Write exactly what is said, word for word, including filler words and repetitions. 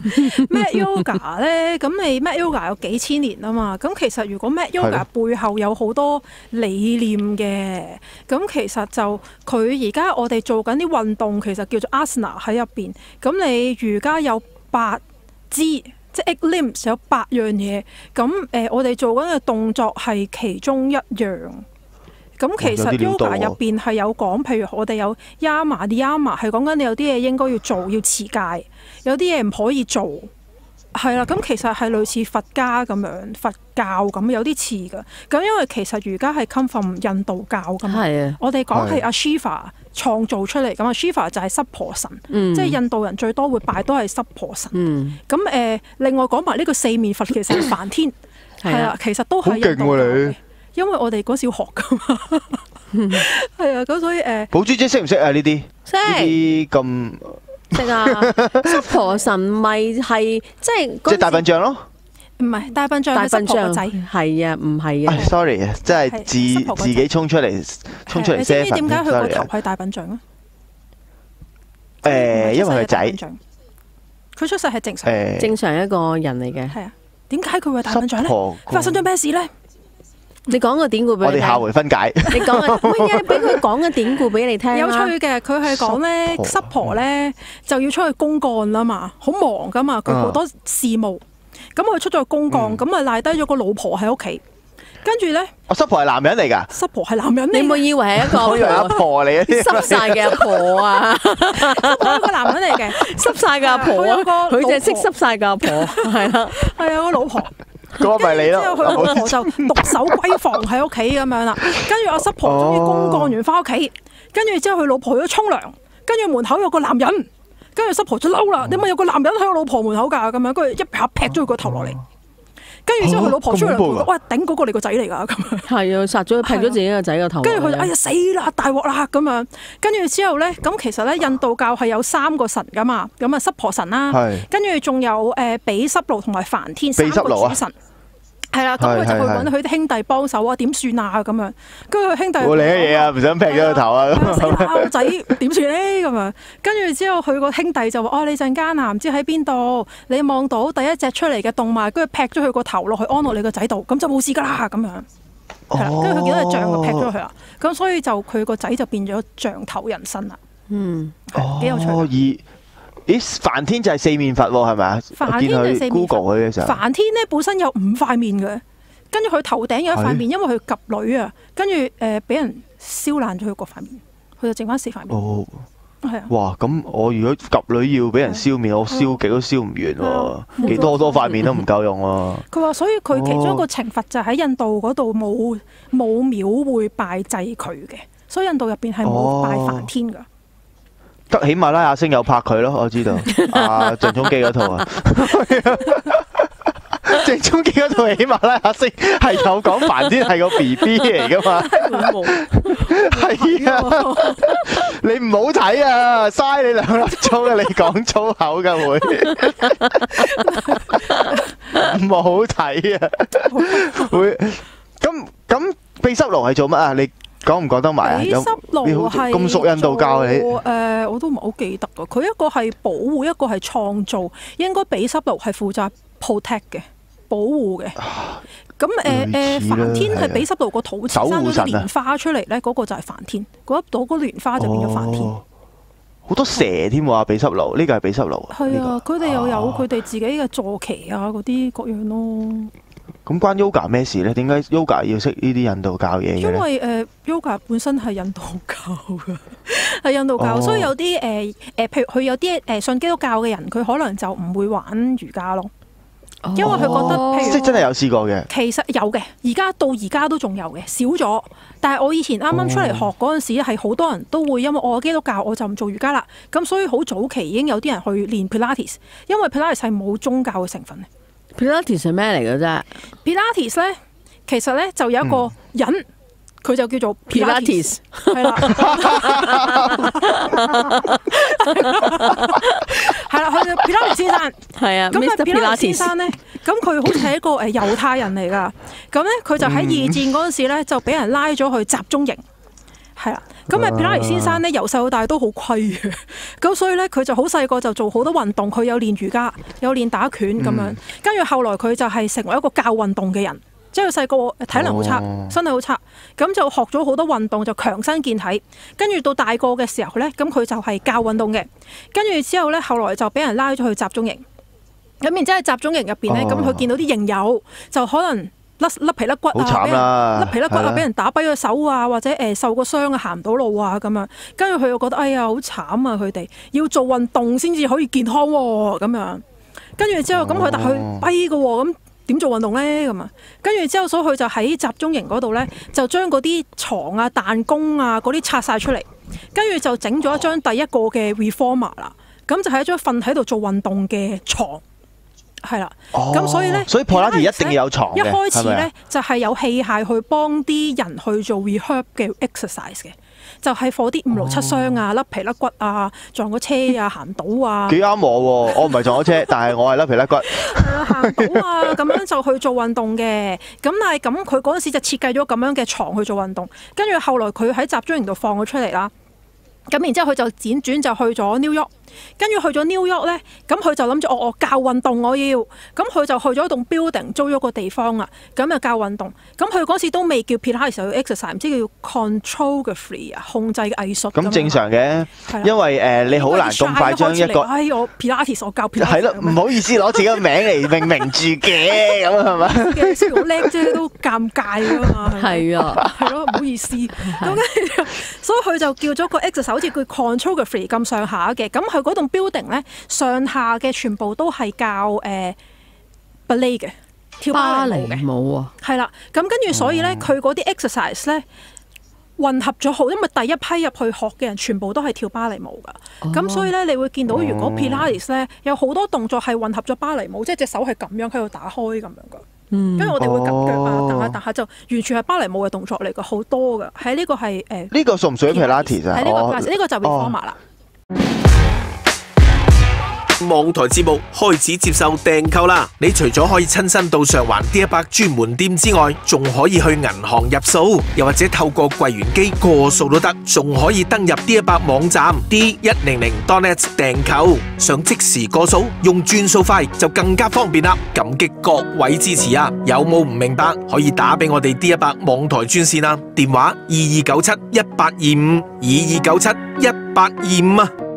Mat Yoga 咧，咁你 Mat Yoga 有幾千年啊嘛，咁其實如果 Mat Yoga 背後有好多理念嘅，咁其實就佢而家我哋做緊啲運動，其實叫做 asana 喺入邊。咁你瑜伽有八支，即係 eight limbs 有八樣嘢。咁誒、呃，我哋做緊嘅動作係其中一樣。咁其實 yoga 入邊係有講，譬如我哋有 yama 啲 yama 係講緊你有啲嘢應該要做，要持戒，有啲嘢唔可以做，係啦。咁其實係類似佛家咁樣，佛教咁有啲似㗎。咁因為其實瑜伽係 come from 印度教㗎嘛， 的我哋講係阿 Shiva 創造出嚟咁啊。Shiva 就係濕婆神， 嗯、 即係印度人最多會拜都係濕婆神。咁誒、 嗯呃，另外講埋呢個四面佛其實係梵天，係啦，其實都係印度教嘅。因為我哋嗰時要學噶嘛，係啊，咁所以誒， 寶珠姐識唔識啊？呢啲識呢啲咁識啊！濕婆神咪係即係即係大笨象咯？ 唔係大笨象， 大笨象個仔係啊，唔係啊。 sorry 啊，即係自自己衝出嚟，衝出嚟。 你知唔知點解佢個頭係大笨象啊？ 誒，因為佢仔， 佢出世係正常， 誒， 正常一個人嚟嘅。 係啊，點解佢會大笨象咧？發生咗咩事咧？ 你講個典故俾我哋下回分解。 你講啊，乜嘢俾佢講個典故俾你聽？ 有趣嘅，佢係講咧，濕婆咧就要出去公幹啦嘛，好忙噶嘛，佢好多事務。咁佢出咗去公幹，咁啊賴低咗個老婆喺屋企。跟住咧， 我濕婆係男人嚟㗎。 濕婆係男人嚟。 你冇以為係一個？ 我以為阿婆嚟嘅， 濕晒嘅阿婆啊！ 濕婆係一個男人嚟嘅， 濕晒嘅阿婆啊！佢就係識濕晒嘅阿婆，係啦， 係啊，個老婆。 嗰個咪你咯。 之後佢老婆就獨守閨房喺屋企咁樣啦。跟住阿濕婆終於公幹完翻屋企，跟住之後佢老婆去咗沖涼，跟住門口有個男人，跟住濕婆就嬲啦，點解有個男人喺我老婆門口㗎？咁樣跟住一下劈咗佢個頭落嚟。跟住之後佢老婆出嚟講：喂，頂嗰個你個仔嚟㗎！咁樣係啊，殺咗劈咗自己個仔個頭。 跟住佢哎呀死啦，大鑊啦咁樣。跟住之後咧，咁其實咧印度教係有三個神㗎嘛，咁啊濕婆神啦，跟住仲有誒比濕奴同埋梵天三個主神。係啦，咁佢就去揾佢啲兄弟幫手啊，點算啊咁樣？跟住佢兄弟冇理嘅嘢啊，唔想劈咗個頭啊！ 死啦，我仔點算咧？咁樣跟住之後，佢個兄弟就話：哦，你陣間啊，唔知喺邊度？你望到第一隻出嚟嘅動物，跟住劈咗佢個頭落去安落你個仔度，咁就冇事噶啦咁樣。係啦，跟住佢見到隻象就劈咗佢啦。咁所以就佢個仔就變咗象頭人身啦。嗯，幾有趣。 咦，梵天就係四面佛喎，係咪啊？ 梵天係四面佛。 Google 佢嘅時候， 梵天咧本身有五塊面嘅，跟住佢頭頂有一塊面，因為佢及女啊，跟住誒俾人燒爛咗佢嗰塊面，佢就剩翻四塊面。哦，係啊。 哇，咁我如果及女要俾人燒面，我燒極都燒唔完喎，幾多多塊面都唔夠用喎。 佢話：所以佢其中一個懲罰就喺印度嗰度冇冇廟會拜祭佢嘅，所以印度入邊係冇拜梵天㗎。 得喜馬拉雅星有拍佢咯，我知道。啊，鄭中基嗰套啊，鄭中基嗰套喜馬拉雅星係有講梵天係個 B B 嚟噶嘛？係啊，你唔好睇啊，嘥你兩粒鐘啊！你講粗口噶會，唔好睇啊！會咁咁秘濕奴係做乜啊？你講唔講得埋啊？ 比濕奴係咁熟印度教你？ 誒，我都唔係好記得㗎。佢一個係保護，一個係創造。應該比濕奴係負責 protect 嘅，保護嘅。咁誒誒，梵天係比濕奴個肚臍生咗蓮花出嚟咧，嗰個就係梵天。嗰一朵嗰蓮花就變咗梵天。 好多蛇添喎，比濕奴呢個係比濕奴。 係啊，佢哋又有佢哋自己嘅坐騎啊，嗰啲各樣咯。 咁關 yoga 咩事咧？點解 yoga 要識呢啲印度教嘢嘅？ 因為誒、呃、yoga 本身係印度教嘅，係印度教，哦、所以有啲誒誒，譬如佢有啲誒信基督教嘅人，佢可能就唔會玩瑜伽咯。哦、因為佢覺得，譬如即係真係有試過嘅。 其實有嘅，而家到而家都仲有嘅，少咗。但係我以前啱啱出嚟學嗰陣時，係好、哦、多人都會因為我基督教，我就唔做瑜伽啦。咁所以好早期已經有啲人去練 Pilates，因為 Pilates 係冇宗教嘅成分。 Pilates 係咩嚟嘅啫 ？Pilates 咧，其實咧就有一個人，佢、嗯、就叫做 Pilates，係啦，係啦，佢叫 Pilates 先生，係啊。咁啊 Pilates 先生咧，咁佢好似係一個誒猶太人嚟㗎。咁咧，佢就喺二戰嗰陣時咧，就俾人拉咗去集中營，係啦。 咁啊，皮拉提先生咧由細到大都好規嘅，咁所以咧佢就好細個就做好多運動，佢有練瑜伽，有練打拳咁樣。跟住後來佢就係成為一個教運動嘅人，即係佢細個體能好差，身體好差，咁就學咗好多運動，就強身健體。跟住到大個嘅時候咧，咁佢就係教運動嘅。跟住之後咧，後來就俾人拉咗去集中營。咁然之後喺集中營入邊咧，咁佢見到啲營友就可能甩甩皮甩骨啊，甩皮甩骨啊，俾人打跛咗手啊，或者誒受個傷啊，行唔到路啊咁樣。跟住佢又覺得哎呀好慘啊！佢哋要做運動先至可以健康喎咁樣。跟住之後咁佢但佢跛嘅喎，咁點做運動咧咁啊？跟住之後所以佢就喺集中營嗰度咧，就將嗰啲床啊、彈弓啊嗰啲拆晒出嚟，跟住就整咗一張第一個嘅 reformer 啦。咁就係一張瞓喺度做運動嘅床。係啦，咁、哦、所以咧， 所以普拉提一定要有床嘅， 一開始咧就係有器械去幫啲人去做 rehab 嘅 exercise 嘅，就係 for 啲五勞七傷啊、甩皮甩骨啊、撞個車啊、行唔到啊。幾啱我喎，我唔係撞咗車，但係我係甩皮甩骨。 係啦，行唔到啊，咁樣就去做運動嘅。咁但係咁佢嗰陣時就設計咗咁樣嘅床去做運動，跟住後來佢喺集中營度放咗出嚟啦。咁然之後佢就輾轉就去咗 New York。跟住去咗 New York 咧，咁佢就諗住我我教運動我要，咁佢就去咗一棟 building 租咗個地方啊，咁就教運動。咁佢嗰時都未叫 Pilates 時候要 exercise，唔知叫 choreography 啊，控制嘅藝術。 咁正常嘅，因為誒你好難咁快將一個， 哎我 Pilates 我教 Pilates。係咯，唔好意思攞自己個名嚟命名住嘅，咁係咪？ 雖然好叻啫，都尷尬㗎嘛。 係啊， 係咯，唔好意思。咁跟住，所以佢就叫咗個 exercise，好似叫 choreography 咁上下嘅，咁佢嗰棟 building 咧上下嘅全部都係教誒 ballet 嘅，跳芭蕾舞啊，係啦。咁跟住所以咧，佢嗰啲 exercise 咧混合咗好，因為第一批入去學嘅人全部都係跳芭蕾舞噶。咁、哦、所以咧，你會見到如果 Pilates 咧有好多動作係混合咗芭蕾舞，即係隻手係咁樣喺度打開咁樣噶。跟住、嗯、我哋會夾腳啊，彈下彈下就完全係芭蕾舞嘅動作嚟噶，好多噶。喺呢個係誒呢個屬唔屬於 Pilates 啊？ 喺呢個呢個就 Reformer 啦。 網台節目開始接受訂購啦！你除咗可以親身到上環 D 一百專門店之外，仲可以去銀行入數，又或者透過櫃員機過數都得，仲可以登入 D 一百網站 D 一零零 dot net 訂購。想即時過數，用轉數快就更加方便啦！感激各位支持啊！有冇唔明白可以打俾我哋 D 一百網台專線啊，電話二二九七一八二五二二九七一八二五啊！